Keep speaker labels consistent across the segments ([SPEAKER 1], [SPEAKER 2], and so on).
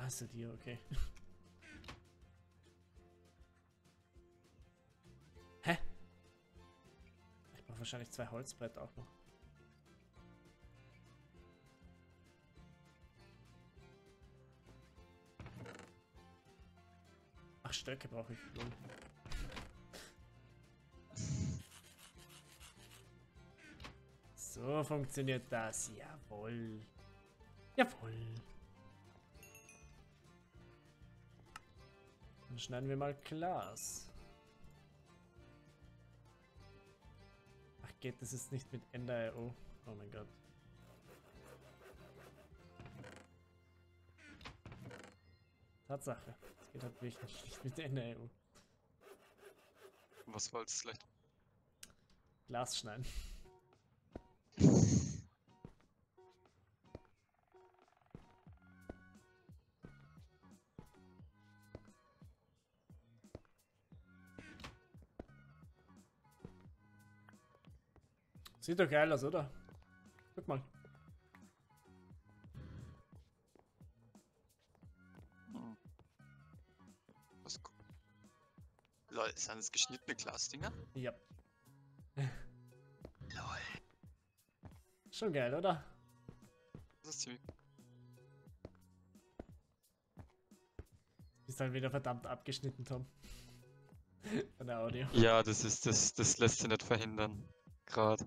[SPEAKER 1] hasse die, okay. Hä? Ich brauche wahrscheinlich 2 Holzbretter auch noch. Ach, Stöcke brauche ich. Lol. So funktioniert das. Jawohl. Jawohl. Dann schneiden wir mal Glas. Ach, geht das jetzt nicht mit Ender.io? Oh mein Gott. Tatsache. Das geht halt wirklich nicht mit Ender.io.
[SPEAKER 2] Was war jetzt schlecht?
[SPEAKER 1] Glas schneiden. Sieht doch geil aus, oder? Guck mal.
[SPEAKER 2] Hm. Was cool. Lol, sind das geschnittene Glasdinger?
[SPEAKER 1] Ja.
[SPEAKER 2] Lol.
[SPEAKER 1] Schon geil, oder?
[SPEAKER 2] Das ist ziemlich.
[SPEAKER 1] Ist halt wieder verdammt abgeschnitten, Tom. Von der Audio.
[SPEAKER 2] Ja, das lässt sich nicht verhindern. Gerade.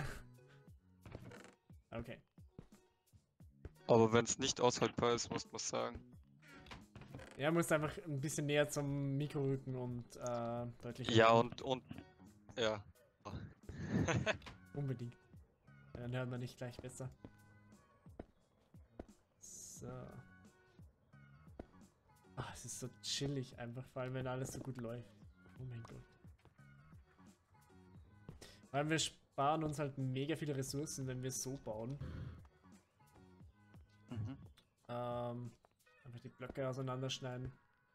[SPEAKER 1] Okay.
[SPEAKER 2] Aber wenn es nicht aushaltbar ist, muss man sagen.
[SPEAKER 1] Ja, musst einfach ein bisschen näher zum Mikro rücken und deutlich
[SPEAKER 2] Ja,
[SPEAKER 1] reden.
[SPEAKER 2] und ja.
[SPEAKER 1] Unbedingt. Dann hören wir nicht gleich besser. So. Ach, es ist so chillig einfach, vor allem wenn alles so gut läuft. Oh mein Gott. Vor allem wir sparen uns halt mega viele Ressourcen, wenn wir es so bauen.
[SPEAKER 2] Mhm.
[SPEAKER 1] Einfach die Blöcke auseinanderschneiden.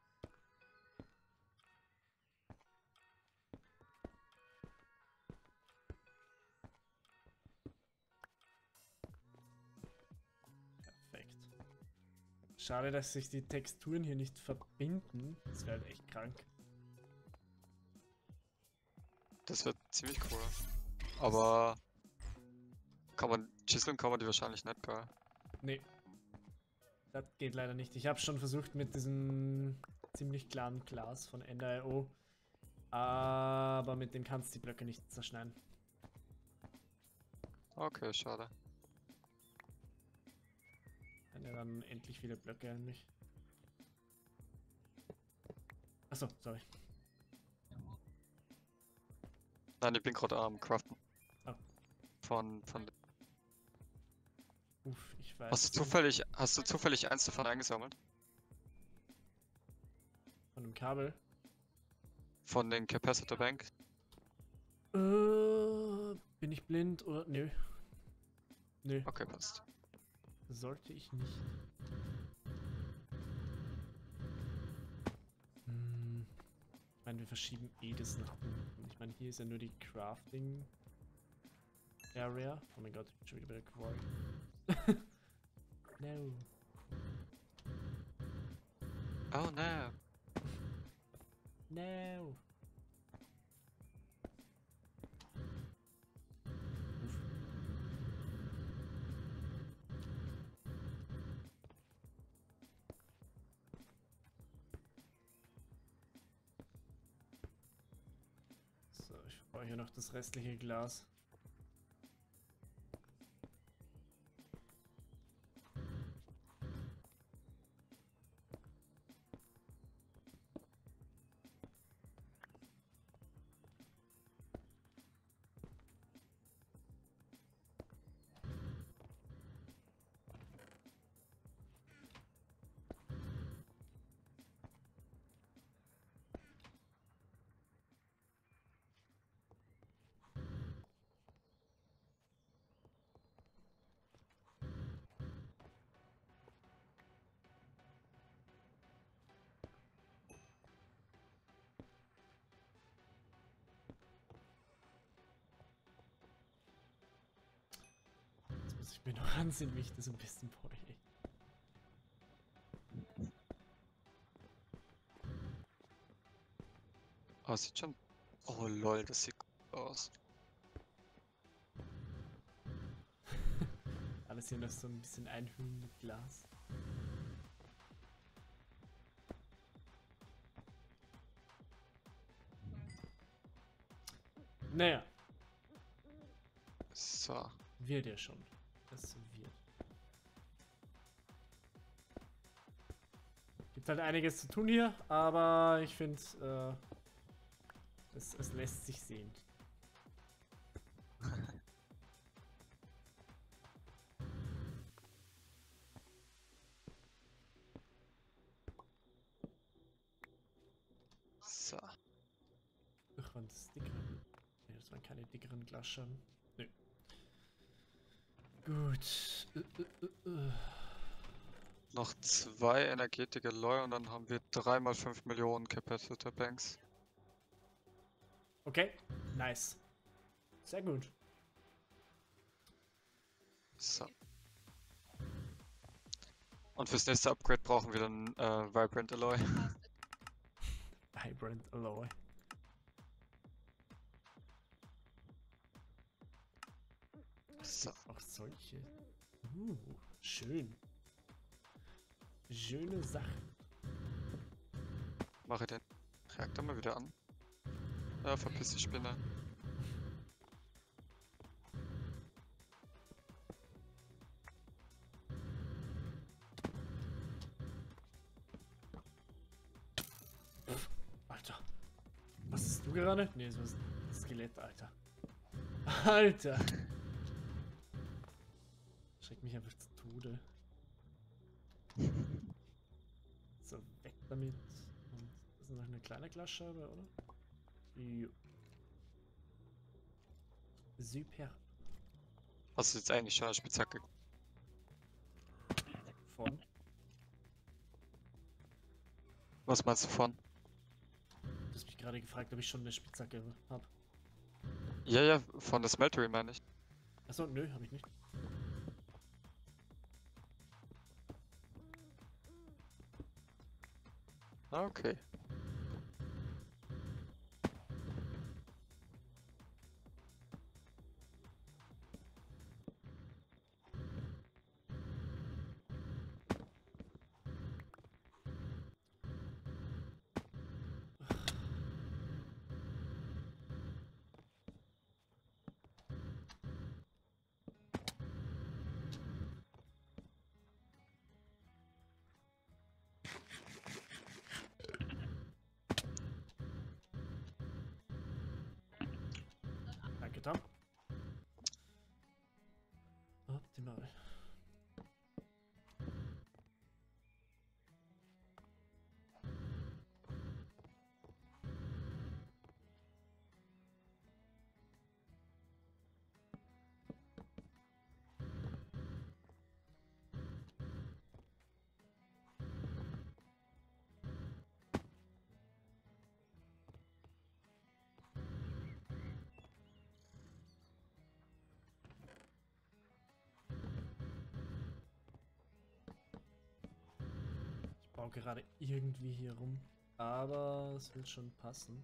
[SPEAKER 1] Perfekt. Schade, dass sich die Texturen hier nicht verbinden. Das wäre halt echt krank.
[SPEAKER 2] Das wird ziemlich cool. Aber chiseln kann man die wahrscheinlich nicht, gell?
[SPEAKER 1] Nee. Das geht leider nicht. Ich habe schon versucht mit diesem ziemlich klaren Glas von Ender.io. Aber mit dem kannst du die Blöcke nicht zerschneiden.
[SPEAKER 2] Okay, schade.
[SPEAKER 1] Ja, dann endlich viele Blöcke an mich. Achso, sorry.
[SPEAKER 2] Nein, ich bin gerade am Craften.
[SPEAKER 1] Oh.
[SPEAKER 2] Von.
[SPEAKER 1] Uff, ich weiß.
[SPEAKER 2] Hast du zufällig eins davon eingesammelt?
[SPEAKER 1] Von dem Kabel.
[SPEAKER 2] Von den Capacitor Bank?
[SPEAKER 1] Bin ich blind oder. Nö. Nö.
[SPEAKER 2] Okay, passt.
[SPEAKER 1] Sollte ich nicht. Hm. Ich meine, wir verschieben eh das nach unten. Ich meine, hier ist ja nur die Crafting Area. Oh mein Gott, ich bin schon wieder bei der Quarry. No.
[SPEAKER 2] Oh no.
[SPEAKER 1] No. Uff. So, ich brauche hier noch das restliche Glas. Jetzt muss ich mir noch ansehen, wie ich das am besten baue.
[SPEAKER 2] Oh, sieht schon. Oh lol, das sieht gut aus.
[SPEAKER 1] Alles hier noch so ein bisschen einhüllen mit Glas. Naja,
[SPEAKER 2] So.
[SPEAKER 1] wird ja schon. Es wird. Gibt halt einiges zu tun hier, aber ich finde, es lässt sich sehen.
[SPEAKER 2] So.
[SPEAKER 1] Ach, waren das dickere? Ne, das waren keine dickeren Glasscherben. Nö. Gut.
[SPEAKER 2] Noch 2 Energetic Alloy und dann haben wir 3 mal 5 Millionen Capacitor Banks.
[SPEAKER 1] Okay, nice. Sehr gut.
[SPEAKER 2] So. Und fürs nächste Upgrade brauchen wir dann Vibrant Alloy.
[SPEAKER 1] Vibrant Alloy.
[SPEAKER 2] So.
[SPEAKER 1] Auch solche. Schön. Schöne Sache.
[SPEAKER 2] Mache den Reaktor mal wieder an. Ja, verpiss die Spinne.
[SPEAKER 1] Alter. Was ist du gerade? Nee, so ist ein Skelett, Alter. Alter. Schreckt mich einfach zu Tode. So, weg damit. Und das ist noch eine kleine Glasscheibe, oder? Jo. Super.
[SPEAKER 2] Hast du jetzt eigentlich schon eine Spitzhacke?
[SPEAKER 1] Von.
[SPEAKER 2] Was meinst du von?
[SPEAKER 1] Du hast mich gerade gefragt, ob ich schon eine Spitzhacke habe.
[SPEAKER 2] Ja, ja, von der Smeltery meine ich.
[SPEAKER 1] Achso, nö, habe ich nicht.
[SPEAKER 2] Ah, okay.
[SPEAKER 1] Danke, Tom. Optimal. Ich baue gerade irgendwie hier rum. Aber es wird schon passen.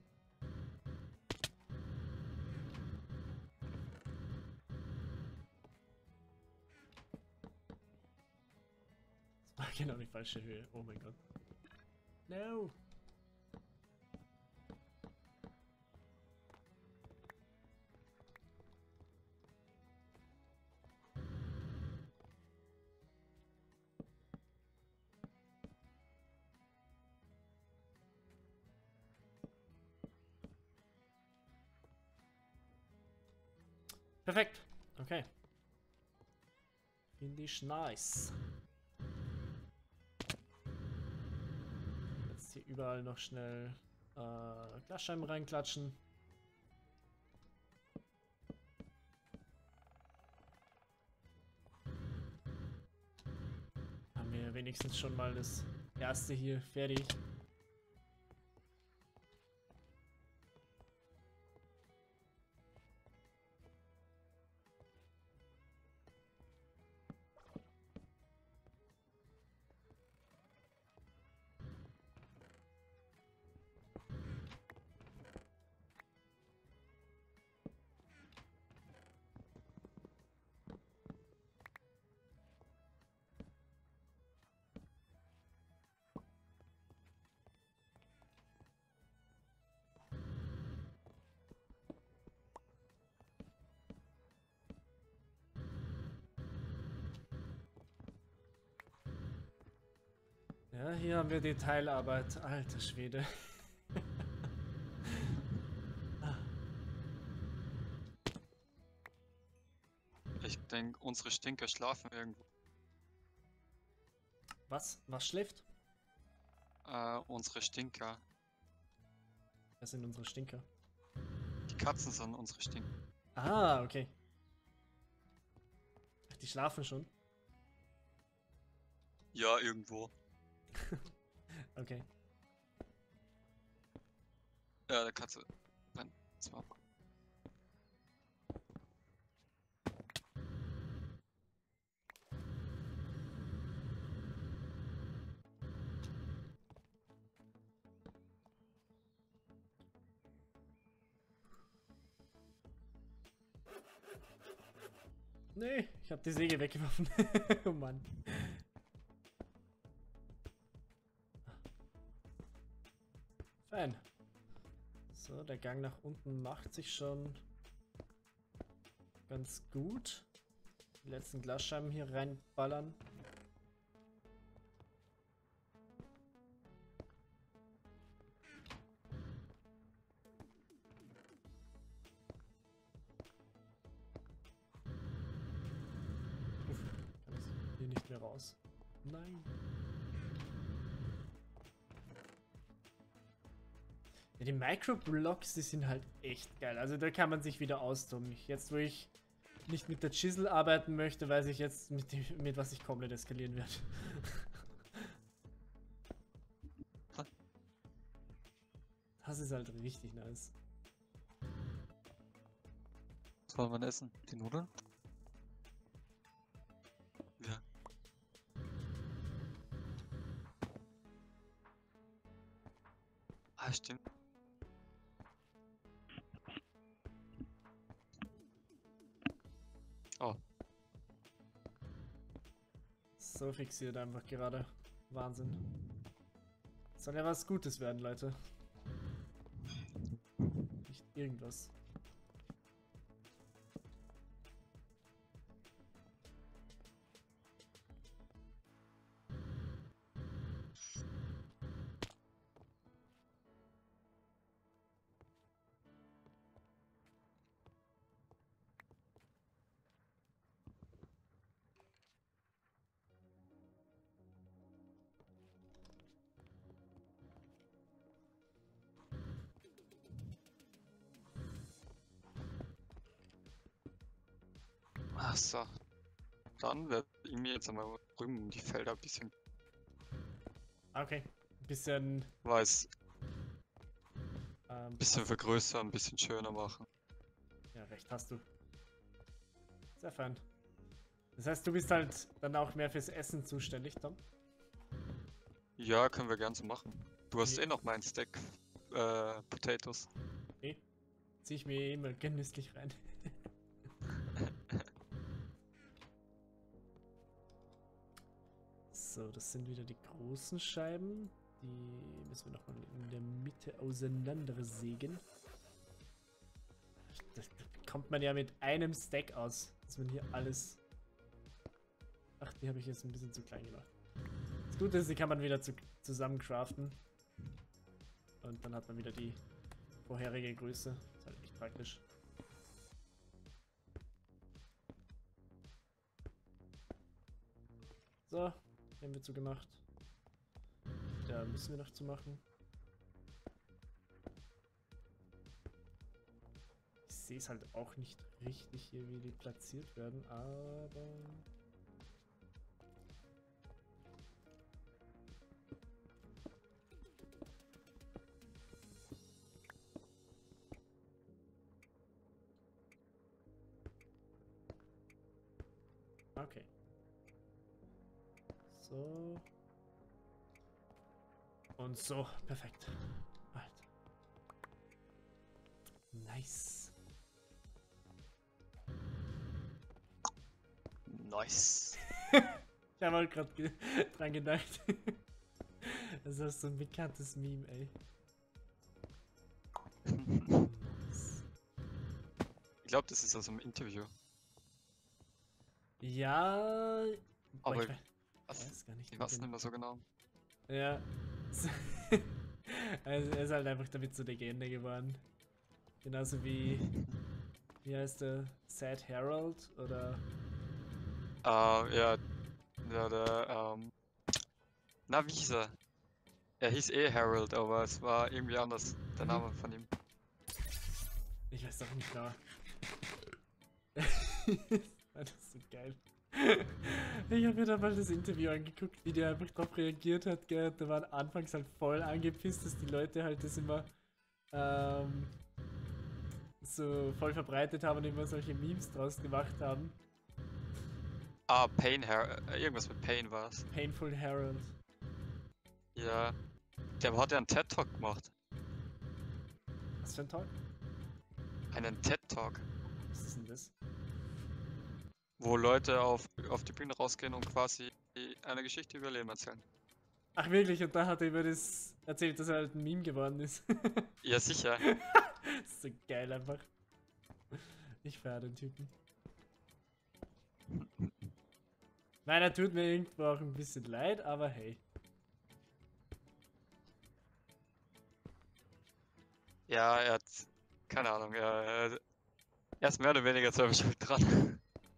[SPEAKER 1] Das war genau die falsche Höhe. Oh mein Gott. No! Perfekt. Okay. Finde ich nice. Jetzt hier überall noch schnell Glasscheiben reinklatschen. Haben wir wenigstens schon mal das erste hier fertig. Ja, hier haben wir Detailarbeit. Alter Schwede.
[SPEAKER 2] Ich denke, unsere Stinker schlafen irgendwo.
[SPEAKER 1] Was? Was schläft?
[SPEAKER 2] Unsere Stinker.
[SPEAKER 1] Das sind unsere Stinker.
[SPEAKER 2] Die Katzen sind unsere Stinker.
[SPEAKER 1] Ah, okay. Ach, die schlafen schon.
[SPEAKER 2] Ja, irgendwo.
[SPEAKER 1] Okay.
[SPEAKER 2] Ja, der Katze. Nein, zwar.
[SPEAKER 1] Nee, ich habe die Säge weggeworfen. Oh Mann. Fein. So, der Gang nach unten macht sich schon ganz gut. Die letzten Glasscheiben hier reinballern. Uff, kann ich hier nicht mehr raus. Nein. Ja, die Microblocks, die sind halt echt geil. Also da kann man sich wieder austoben. Jetzt, wo ich nicht mit der Chisel arbeiten möchte, weiß ich jetzt, mit was ich komplett eskalieren werde. Das ist halt richtig nice.
[SPEAKER 2] Was wollen wir essen? Die Nudeln? Ja. Ah, stimmt. Oh,
[SPEAKER 1] So fixiert einfach gerade. Wahnsinn. Soll ja was Gutes werden, Leute. Nicht irgendwas.
[SPEAKER 2] ach so. Dann werde ich mir jetzt einmal drüben die Felder ein bisschen,
[SPEAKER 1] Okay. Ein bisschen.
[SPEAKER 2] weiß,
[SPEAKER 1] Ähm,
[SPEAKER 2] bisschen vergrößern, ein bisschen schöner machen.
[SPEAKER 1] ja, recht hast du. Sehr fein. Das heißt, du bist halt dann auch mehr fürs Essen zuständig, Tom?
[SPEAKER 2] Ja, können wir gern so machen. Du hast
[SPEAKER 1] Nee.
[SPEAKER 2] eh noch meinen Stack Potatoes.
[SPEAKER 1] Nee. Zieh ich mir eh immer genüsslich rein. So, das sind wieder die großen Scheiben. Die müssen wir nochmal in der Mitte auseinandersägen. Da kommt man ja mit einem Stack aus, dass man hier alles... Ach, die habe ich jetzt ein bisschen zu klein gemacht. Das Gute ist, die kann man wieder zusammen craften. Und dann hat man wieder die vorherige Größe. Ist halt echt praktisch. So, die haben wir zugemacht. Da müssen wir noch zumachen. Ich sehe es halt auch nicht richtig hier, wie die platziert werden, aber... Okay. So. Und so. Perfekt. Alter. Nice.
[SPEAKER 2] Nice.
[SPEAKER 1] Ich habe halt gerade dran gedacht. Das ist so ein bekanntes Meme, ey. Nice.
[SPEAKER 2] Ich glaube, das ist aus einem Interview.
[SPEAKER 1] Ja. Boah,
[SPEAKER 2] Aber
[SPEAKER 1] ich
[SPEAKER 2] was,
[SPEAKER 1] weiß gar nicht.
[SPEAKER 2] ich
[SPEAKER 1] wie
[SPEAKER 2] weiß nicht mehr so genau.
[SPEAKER 1] Ja. Also er ist halt einfach damit zur Legende geworden. Genauso wie heißt der? Sad Harold oder
[SPEAKER 2] Ja, ja, na, wie hieß er? Er hieß eh Harold, aber es war irgendwie anders, der Name von ihm.
[SPEAKER 1] ich weiß doch nicht genau. Das ist so geil. Ich habe mir da mal das Interview angeguckt, wie der einfach drauf reagiert hat, gell? Da waren anfangs halt voll angepisst, dass die Leute halt das immer so voll verbreitet haben und immer solche Memes draus gemacht haben.
[SPEAKER 2] Ah, irgendwas mit Pain war es.
[SPEAKER 1] Painful Harold.
[SPEAKER 2] Ja, der hat ja einen TED-Talk gemacht.
[SPEAKER 1] Was für ein Talk?
[SPEAKER 2] Einen TED-Talk,
[SPEAKER 1] Was ist denn das?
[SPEAKER 2] wo Leute auf die Bühne rausgehen und quasi eine Geschichte über Leben erzählen.
[SPEAKER 1] Ach wirklich, und da hat er über das erzählt, dass er halt ein Meme geworden ist.
[SPEAKER 2] Ja, sicher.
[SPEAKER 1] Das ist so geil einfach. Ich feier den Typen. Nein, er tut mir irgendwo auch ein bisschen leid, aber hey.
[SPEAKER 2] Ja, er hat, keine Ahnung, er ist mehr oder weniger selber schuld dran.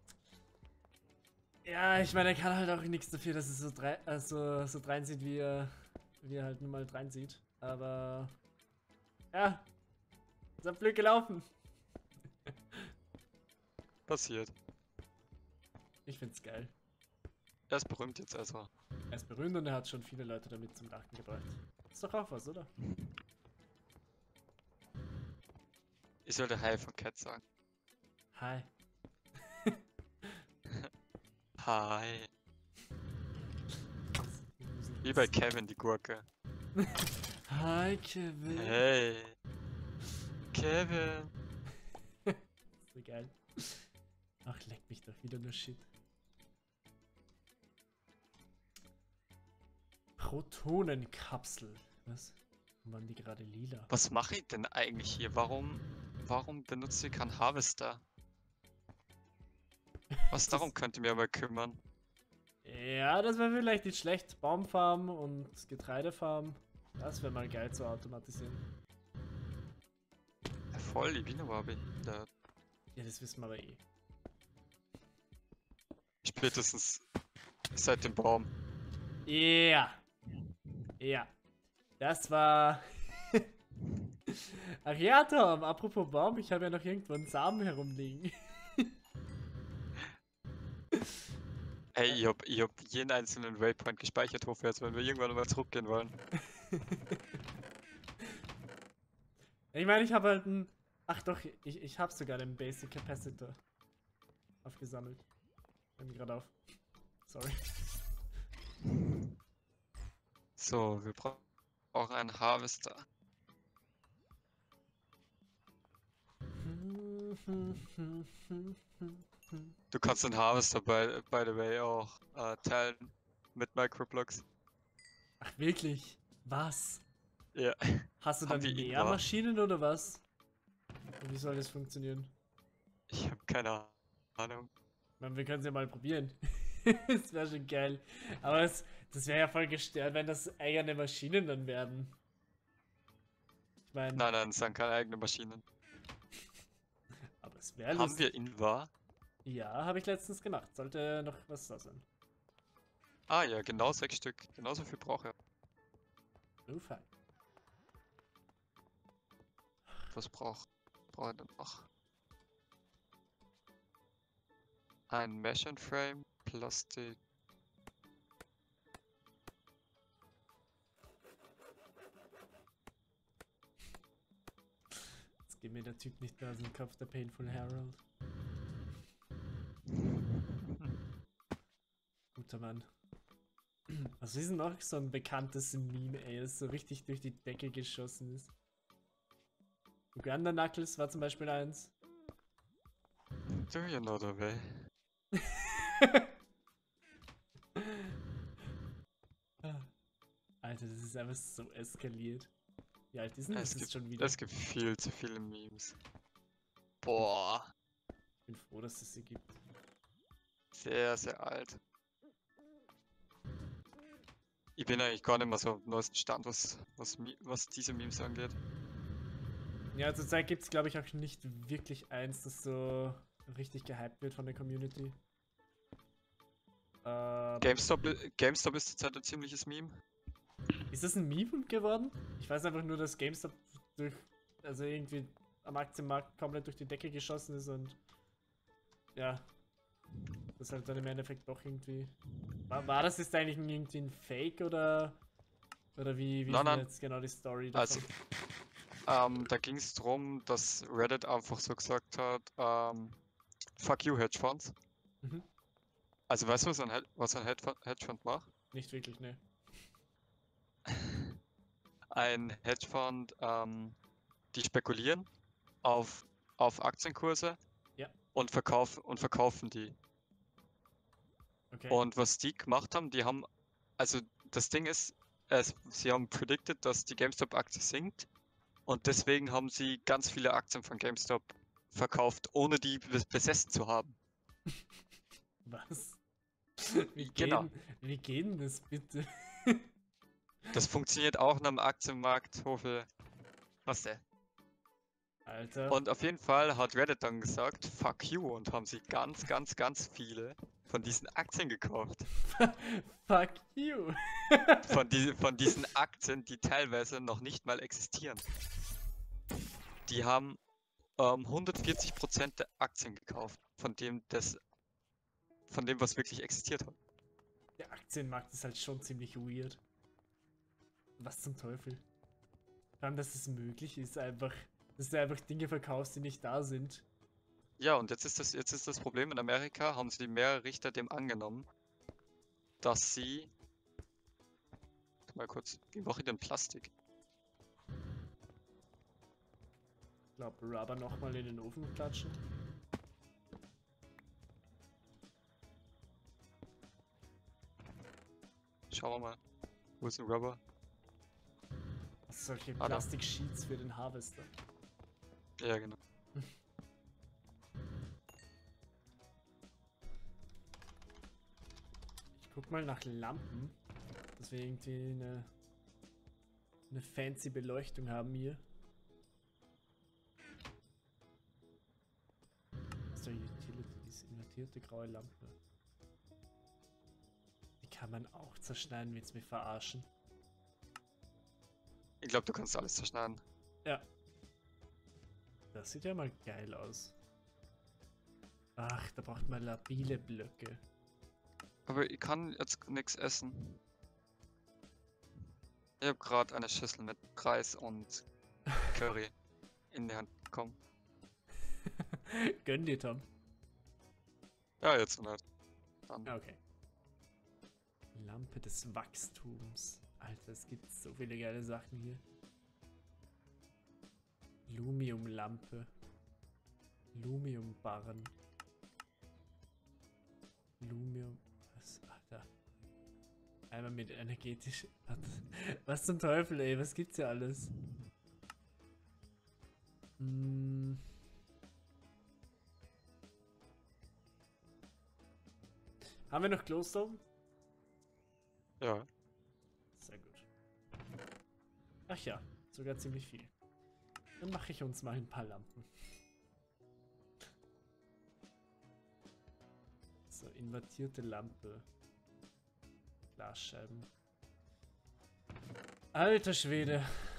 [SPEAKER 1] Ja, ich meine, er kann halt auch nichts dafür, dass er so drein sieht, wie er halt nun mal drein sieht. Aber ja, ist halt blöd gelaufen.
[SPEAKER 2] Passiert.
[SPEAKER 1] Ich find's geil.
[SPEAKER 2] Er ist berühmt jetzt also.
[SPEAKER 1] Er ist berühmt und er hat schon viele Leute damit zum Lachen gebracht. Ist doch auch was, oder?
[SPEAKER 2] Ich sollte Hi von Cat sagen.
[SPEAKER 1] Hi.
[SPEAKER 2] Hi. Wie bei Kevin die Gurke.
[SPEAKER 1] Hi, Kevin.
[SPEAKER 2] Hey. Kevin.
[SPEAKER 1] So geil. Ach, leck mich doch wieder nur Shit. Protonenkapsel. Was? Waren die gerade lila?
[SPEAKER 2] Was mache ich denn eigentlich hier? Warum benutze ich keinen Harvester? Was darum könnt ihr mir aber kümmern?
[SPEAKER 1] Ja, das wäre vielleicht nicht schlecht. Baumfarm und Getreidefarm. Das wäre mal geil zu automatisieren.
[SPEAKER 2] Ja, voll, die Biene war behindert.
[SPEAKER 1] Ja, das wissen wir aber eh.
[SPEAKER 2] Spätestens seit dem Baum.
[SPEAKER 1] Ja. Ja. Das war... Ach ja, Tom, apropos Baum, ich habe ja noch irgendwo einen Samen herumliegen.
[SPEAKER 2] Hey, ich hab jeden einzelnen Waypoint gespeichert, hochwärts, wenn wir irgendwann mal zurückgehen wollen.
[SPEAKER 1] Ich meine, ich habe halt einen... Ach doch, ich habe sogar den Basic Capacitor aufgesammelt. Fällt mir gerade auf. Sorry.
[SPEAKER 2] So, wir brauchen einen Harvester. Du kannst den Harvester by the way auch teilen mit Microblocks.
[SPEAKER 1] Ach wirklich? Was?
[SPEAKER 2] Ja.
[SPEAKER 1] Hast du
[SPEAKER 2] Haben
[SPEAKER 1] dann
[SPEAKER 2] wir ihn
[SPEAKER 1] mehr
[SPEAKER 2] da?
[SPEAKER 1] Maschinen oder was? Und wie soll das funktionieren?
[SPEAKER 2] Ich habe keine Ahnung.
[SPEAKER 1] Ich meine, wir können es ja mal probieren. Das wäre schon geil. Aber das wäre ja voll gestört, wenn das eigene Maschinen dann werden. Ich meine,
[SPEAKER 2] Nein, es sind keine eigenen Maschinen.
[SPEAKER 1] aber es wäre
[SPEAKER 2] Haben wir Invar?
[SPEAKER 1] Ja, habe ich letztens gemacht. Sollte noch was da sein.
[SPEAKER 2] Ah ja, genau 6 Stück. Genauso viel brauche ich.
[SPEAKER 1] Oh, fein.
[SPEAKER 2] Was brauche ich denn noch? Ein Mesh and Frame, Plastik.
[SPEAKER 1] Jetzt geht mir der Typ nicht mehr aus dem Kopf, der Painful Harold. Guter Mann. Was ist denn noch so ein bekanntes Meme, ey, das so richtig durch die Decke geschossen ist? Uganda Knuckles war zum Beispiel eins.
[SPEAKER 2] Do you know the way?
[SPEAKER 1] Alter, das ist einfach so eskaliert. Wie alt ist denn das jetzt schon wieder?
[SPEAKER 2] Es gibt viel zu viele Memes. Boah.
[SPEAKER 1] Ich bin froh, dass es sie gibt.
[SPEAKER 2] Sehr, sehr alt. Ich bin eigentlich gar nicht mehr so am neuesten Stand, was diese Memes angeht.
[SPEAKER 1] Ja, zurzeit gibt es, glaube ich, auch nicht wirklich eins, das so richtig gehypt wird von der Community.
[SPEAKER 2] GameStop ist zurzeit ein ziemliches Meme.
[SPEAKER 1] Ist das ein Meme geworden? Ich weiß einfach nur, dass GameStop also irgendwie am Aktienmarkt komplett durch die Decke geschossen ist und ja, das halt dann im Endeffekt doch irgendwie. War das jetzt eigentlich irgendwie ein Fake oder wie ist
[SPEAKER 2] Nein,
[SPEAKER 1] denn
[SPEAKER 2] nein.
[SPEAKER 1] jetzt genau die Story davon?
[SPEAKER 2] Also, da ging es darum, dass Reddit einfach so gesagt hat, fuck you Hedgefonds.
[SPEAKER 1] Mhm.
[SPEAKER 2] Also weißt du, was ein Hedgefund macht?
[SPEAKER 1] Nicht wirklich, ne.
[SPEAKER 2] Ein Hedgefonds, die spekulieren auf Aktienkurse
[SPEAKER 1] Ja.
[SPEAKER 2] und verkaufen die.
[SPEAKER 1] Okay.
[SPEAKER 2] Und was die gemacht haben, also das Ding ist, sie haben predicted, dass die GameStop-Aktie sinkt und deswegen haben sie ganz viele Aktien von GameStop verkauft, ohne die besessen zu haben.
[SPEAKER 1] Was?
[SPEAKER 2] Genau.
[SPEAKER 1] Wie geht denn das bitte?
[SPEAKER 2] Das funktioniert auch nach dem Aktienmarkt, Hofe. Was der?
[SPEAKER 1] Alter.
[SPEAKER 2] Und auf jeden Fall hat Reddit dann gesagt, fuck you, und haben sie ganz viele von diesen Aktien gekauft.
[SPEAKER 1] Fuck you.
[SPEAKER 2] Von diesen Aktien, die teilweise noch nicht mal existieren. Die haben 140% der Aktien gekauft, von dem, was wirklich existiert hat.
[SPEAKER 1] Der Aktienmarkt ist halt schon ziemlich weird. Was zum Teufel? Vor allem, dass es möglich ist, dass du einfach Dinge verkaufst, die nicht da sind.
[SPEAKER 2] Ja, und jetzt ist das Problem, in Amerika haben sie mehrere Richter dem angenommen, dass sie. Mal kurz, wie mache ich denn Plastik?
[SPEAKER 1] Ich glaube, Rubber nochmal in den Ofen klatschen.
[SPEAKER 2] Schauen wir mal. Wo ist ein Rubber?
[SPEAKER 1] Solche
[SPEAKER 2] Da.
[SPEAKER 1] Plastik-Sheets für den Harvester.
[SPEAKER 2] Ja, genau.
[SPEAKER 1] Ich guck mal nach Lampen, dass wir irgendwie eine fancy Beleuchtung haben hier. Also Utilities, invertierte graue Lampe. Die kann man auch zerschneiden, willst du mich verarschen?
[SPEAKER 2] Ich glaube, du kannst alles zerschneiden.
[SPEAKER 1] Ja. Das sieht ja mal geil aus. Ach, da braucht man labile Blöcke.
[SPEAKER 2] Aber ich kann jetzt nichts essen. Ich habe gerade eine Schüssel mit Reis und Curry in die Hand bekommen.
[SPEAKER 1] Gönn dir, Tom.
[SPEAKER 2] Ja, jetzt nicht. Dann.
[SPEAKER 1] Okay. Lampe des Wachstums. Alter, es gibt so viele geile Sachen hier. Lumiumlampe. Lumiumbarren. Lumium. Was? Alter. Einmal mit energetisch. Was zum Teufel, ey? Was gibt's hier alles? Hm. Haben wir noch Glowstone?
[SPEAKER 2] Ja.
[SPEAKER 1] Sehr gut. Ach ja, sogar ziemlich viel. Dann mache ich uns mal ein paar Lampen. So, invertierte Lampe. Glasscheiben. Alter Schwede.